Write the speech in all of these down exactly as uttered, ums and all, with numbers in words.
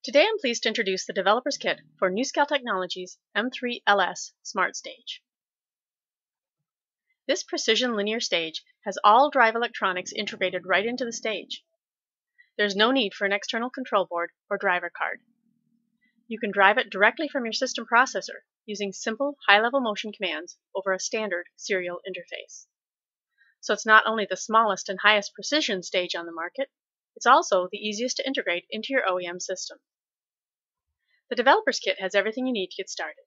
Today I'm pleased to introduce the Developer's Kit for NuScale Technologies M three L S Smart Stage. This precision linear stage has all drive electronics integrated right into the stage. There's no need for an external control board or driver card. You can drive it directly from your system processor using simple high-level motion commands over a standard serial interface. So it's not only the smallest and highest precision stage on the market, it's also the easiest to integrate into your O E M system. The Developer's Kit has everything you need to get started.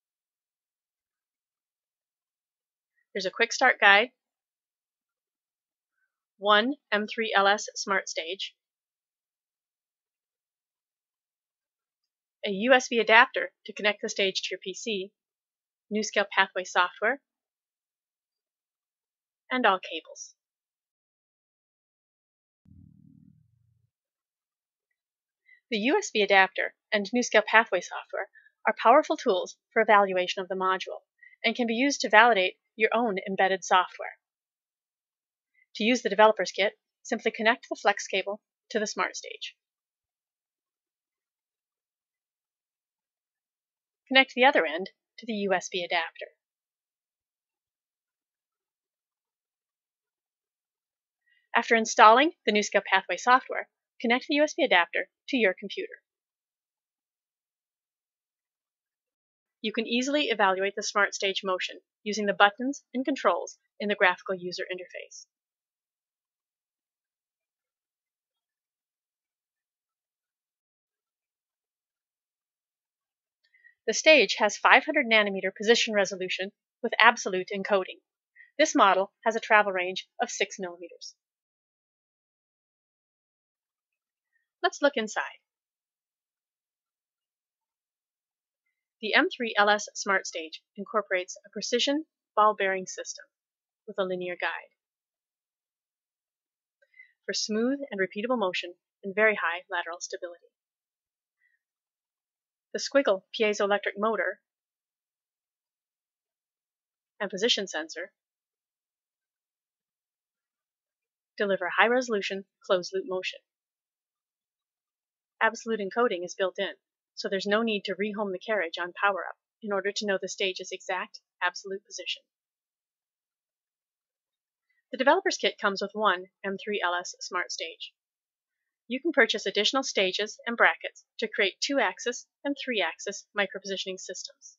There's a quick start guide, one M three L S Smart Stage, a U S B adapter to connect the stage to your P C, NuScale Pathway software, and all cables. The U S B adapter and NuScale Pathway software are powerful tools for evaluation of the module and can be used to validate your own embedded software. To use the Developer's Kit, simply connect the flex cable to the Smart Stage. Connect the other end to the U S B adapter. After installing the NuScale Pathway software, connect the U S B adapter to your computer. You can easily evaluate the Smart Stage motion using the buttons and controls in the graphical user interface. The stage has five hundred nanometer position resolution with absolute encoding. This model has a travel range of six millimeters. Let's look inside. The M three L S Smart Stage incorporates a precision ball bearing system with a linear guide for smooth and repeatable motion and very high lateral stability. The squiggle piezoelectric motor and position sensor deliver high-resolution closed-loop motion. Absolute encoding is built in, so there's no need to rehome the carriage on power-up in order to know the stage's exact absolute position. The Developer's Kit comes with one M three L S Smart Stage. You can purchase additional stages and brackets to create two-axis and three-axis micropositioning systems.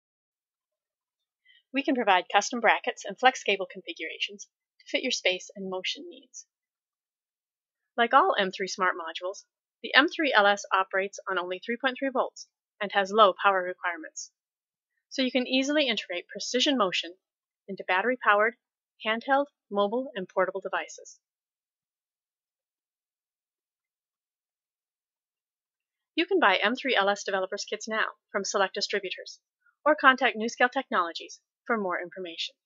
We can provide custom brackets and flex cable configurations to fit your space and motion needs. Like all M three Smart modules, the M three L S operates on only three point three volts and has low power requirements, so you can easily integrate precision motion into battery-powered, handheld, mobile, and portable devices. You can buy M three L S Developers Kits now from select distributors, or contact NuScale Technologies for more information.